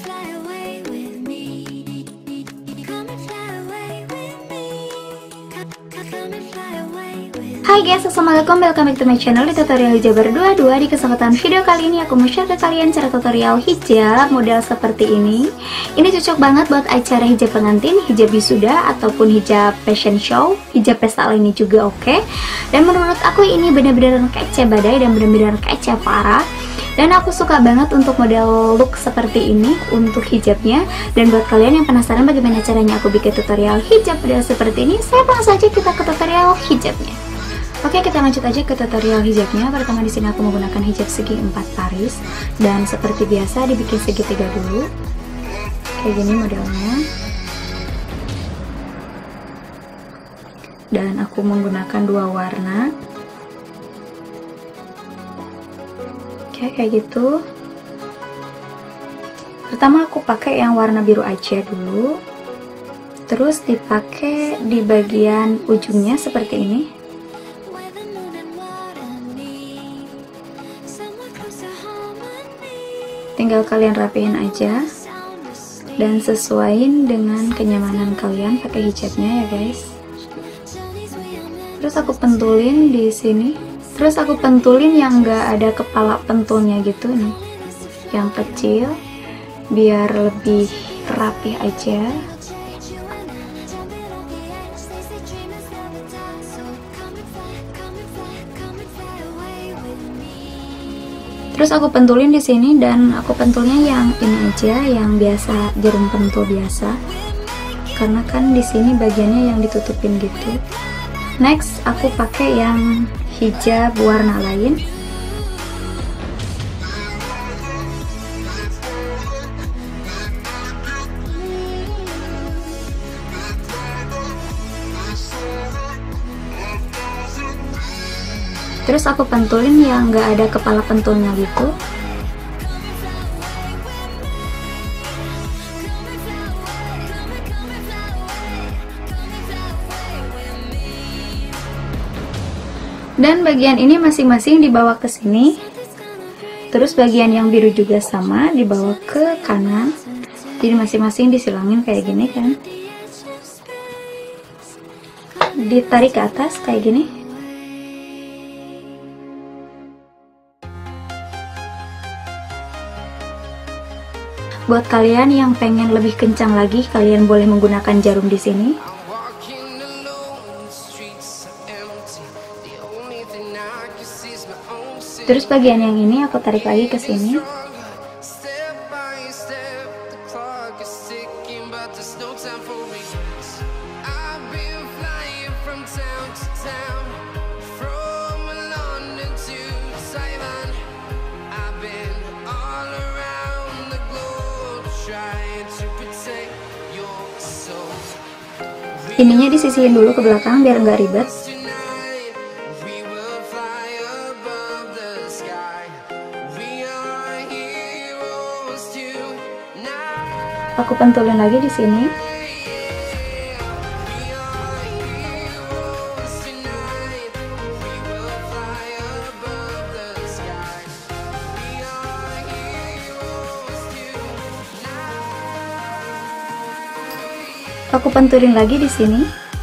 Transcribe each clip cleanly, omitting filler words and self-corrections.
Hai guys, assalamualaikum, welcome back to my channel. Di tutorial hijab berdua-dua, di kesempatan video kali ini aku mau share ke kalian cara tutorial hijab model seperti ini. Ini cocok banget buat acara hijab pengantin, hijab wisuda, ataupun hijab fashion show, hijab pesta lainnya juga oke. Dan menurut aku ini benar-benar kece badai dan benar-benar kece parah. Dan aku suka banget untuk model look seperti ini untuk hijabnya. Dan buat kalian yang penasaran bagaimana caranya aku bikin tutorial hijab model seperti ini, saya langsung saja kita ke tutorial hijabnya. Oke, kita lanjut aja ke tutorial hijabnya. Pertama di sini aku menggunakan hijab segi 4 baris dan seperti biasa dibikin segitiga dulu. Kayak gini modelnya. Dan aku menggunakan 2 warna. Oke, kayak gitu. Pertama aku pakai yang warna biru aja dulu. Terus dipakai di bagian ujungnya seperti ini. Tinggal kalian rapiin aja dan sesuaiin dengan kenyamanan kalian pakai hijabnya ya guys. Terus aku pentulin di sini. Terus aku pentulin yang enggak ada kepala pentulnya gitu nih, yang kecil, biar lebih rapih aja. Terus aku pentulin di sini dan aku pentulnya yang ini aja, yang biasa jarum pentul biasa. Karena kan di sini bagiannya yang ditutupin gitu. Next, aku pakai yang hijab warna lain. Terus aku pentulin yang nggak ada kepala pentulnya gitu. Dan bagian ini masing-masing dibawa ke sini. Terus bagian yang biru juga sama dibawa ke kanan. Jadi masing-masing disilangin kayak gini kan. Ditarik ke atas kayak gini. Buat kalian yang pengen lebih kencang lagi, kalian boleh menggunakan jarum di sini. Terus bagian yang ini aku tarik lagi ke sini. Ininya disisihin dulu ke belakang biar nggak ribet. Aku pentulin lagi di sini. Aku pentulin lagi di sini.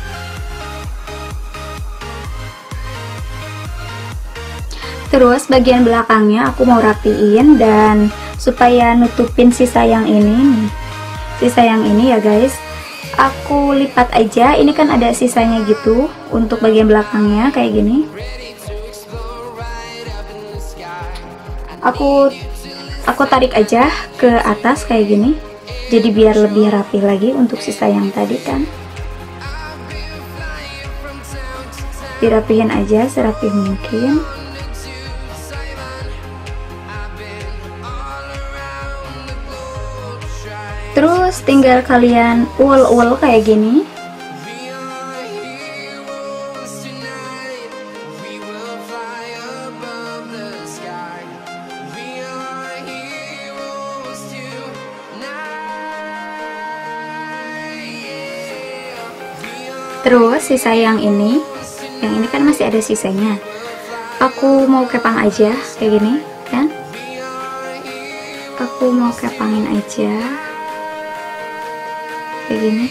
Terus bagian belakangnya aku mau rapiin dan supaya nutupin sisa yang ini nih. Sisa yang ini ya guys. Aku lipat aja. Ini kan ada sisanya gitu untuk bagian belakangnya kayak gini. Aku tarik aja ke atas kayak gini. Jadi biar lebih rapi lagi untuk sisa yang tadi kan. Dirapihin aja serapih mungkin. Terus tinggal kalian ul-ul kayak gini. Terus sisa yang ini kan masih ada sisanya. Aku mau kepang aja kayak gini kan. Aku mau kepang belakangin aja kayak gini.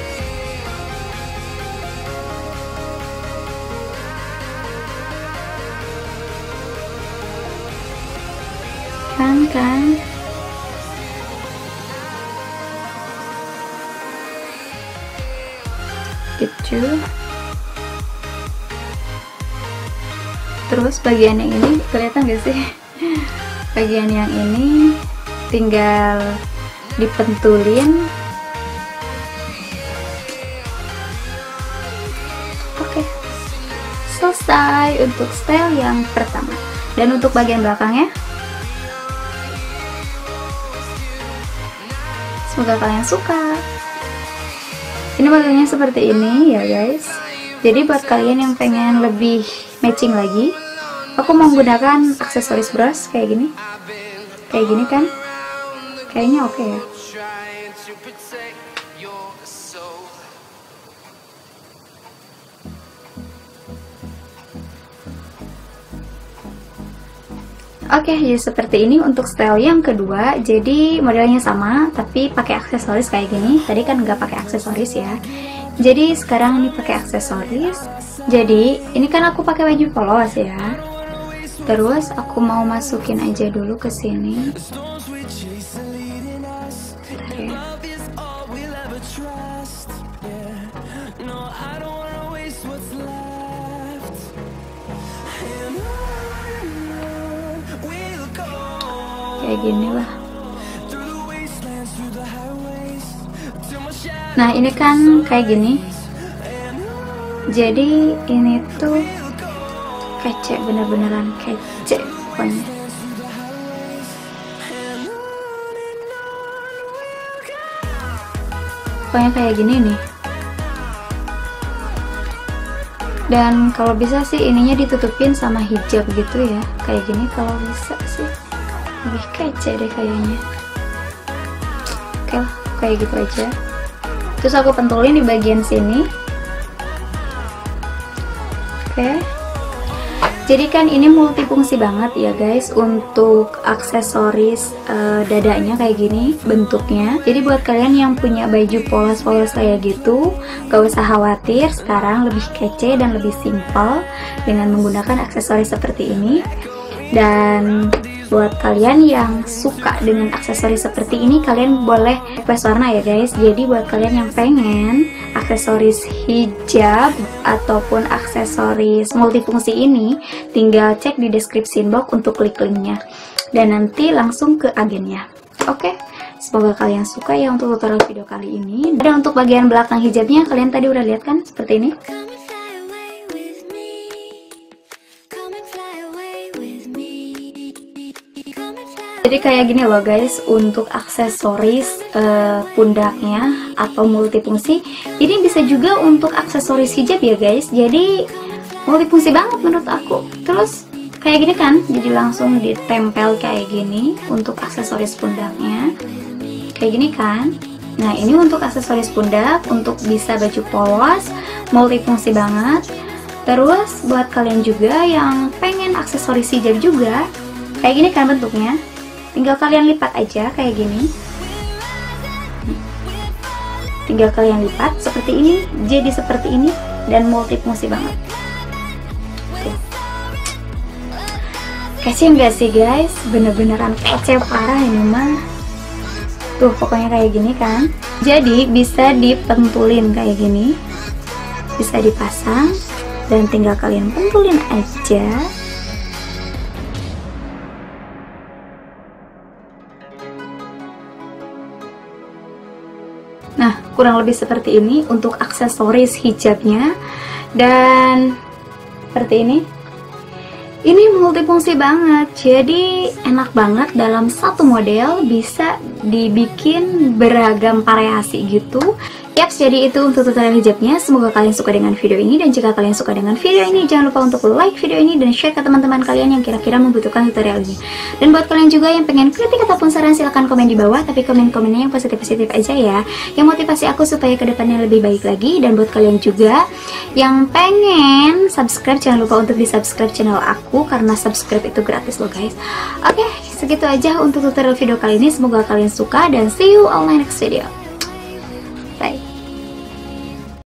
Kan gitu. Terus bagian yang ini kelihatan gak sih? Bagian yang ini tinggal dipentulin. Oke, selesai untuk style yang pertama. Dan untuk bagian belakangnya, semoga kalian suka. Ini bagiannya seperti ini ya guys. Jadi buat kalian yang pengen lebih matching lagi, aku mau menggunakan aksesoris brush kayak gini. Kayak gini kan? Kayaknya oke ya. Oke, jadi seperti ini untuk style yang kedua. Jadi modelnya sama, tapi pakai aksesoris kayak gini. Tadi kan nggak pakai aksesoris ya. Jadi sekarang ini pakai aksesoris. Jadi ini kan aku pakai baju polos ya. Terus aku mau masukin aja dulu ke sini. Bentar ya. Kayak gini lah. Nah ini kan kayak gini. Jadi ini tuh kece, bener-beneran kece pokoknya. Pokoknya kayak gini nih. Dan kalau bisa sih ininya ditutupin sama hijab gitu ya. Kayak gini kalau bisa sih. Lebih kece deh kayaknya. Oke lah, kayak gitu aja. Terus aku pentulin di bagian sini. Oke. Jadi kan ini multifungsi banget ya guys untuk aksesoris dadanya kayak gini bentuknya. Jadi buat kalian yang punya baju polos-polos kayak gitu, gak usah khawatir, sekarang lebih kece dan lebih simpel dengan menggunakan aksesoris seperti ini. Dan buat kalian yang suka dengan aksesoris seperti ini, kalian boleh request warna ya guys. Jadi buat kalian yang pengen aksesoris hijab ataupun aksesoris multifungsi ini, tinggal cek di description box untuk klik linknya. Dan nanti langsung ke agennya. Oke, semoga kalian suka ya untuk tutorial video kali ini. Dan untuk bagian belakang hijabnya, kalian tadi udah lihat kan seperti ini. Jadi kayak gini loh guys untuk aksesoris pundaknya atau multifungsi. Ini bisa juga untuk aksesoris hijab ya guys. Jadi multifungsi banget menurut aku. Terus kayak gini kan, jadi langsung ditempel kayak gini untuk aksesoris pundaknya. Kayak gini kan. Nah ini untuk aksesoris pundak, untuk bisa baju polos, multifungsi banget. Terus buat kalian juga yang pengen aksesoris hijab juga, kayak gini kan bentuknya. Tinggal kalian lipat aja kayak gini. Tinggal kalian lipat seperti ini, jadi seperti ini dan multifungsi banget. Tuh. Kece nggak sih guys? Bener-beneran kece parah ini mah. Tuh pokoknya kayak gini kan. Jadi bisa dipentulin kayak gini, bisa dipasang dan tinggal kalian pentulin aja. Nah, kurang lebih seperti ini untuk aksesoris hijabnya. Dan seperti ini. Ini multifungsi banget. Jadi enak banget, dalam satu model bisa dibikin beragam variasi gitu. Yaps, jadi itu untuk tutorial hijabnya. Semoga kalian suka dengan video ini, dan jika kalian suka dengan video ini, jangan lupa untuk like video ini dan share ke teman-teman kalian yang kira-kira membutuhkan tutorial ini. Dan buat kalian juga yang pengen kritik ataupun saran, silahkan komen di bawah, tapi komen-komennya yang positif-positif aja ya, yang motivasi aku supaya kedepannya lebih baik lagi. Dan buat kalian juga yang pengen subscribe, jangan lupa untuk di subscribe channel aku, karena subscribe itu gratis loh guys. Oke, segitu aja untuk tutorial video kali ini. Semoga kalian suka dan see you all next video.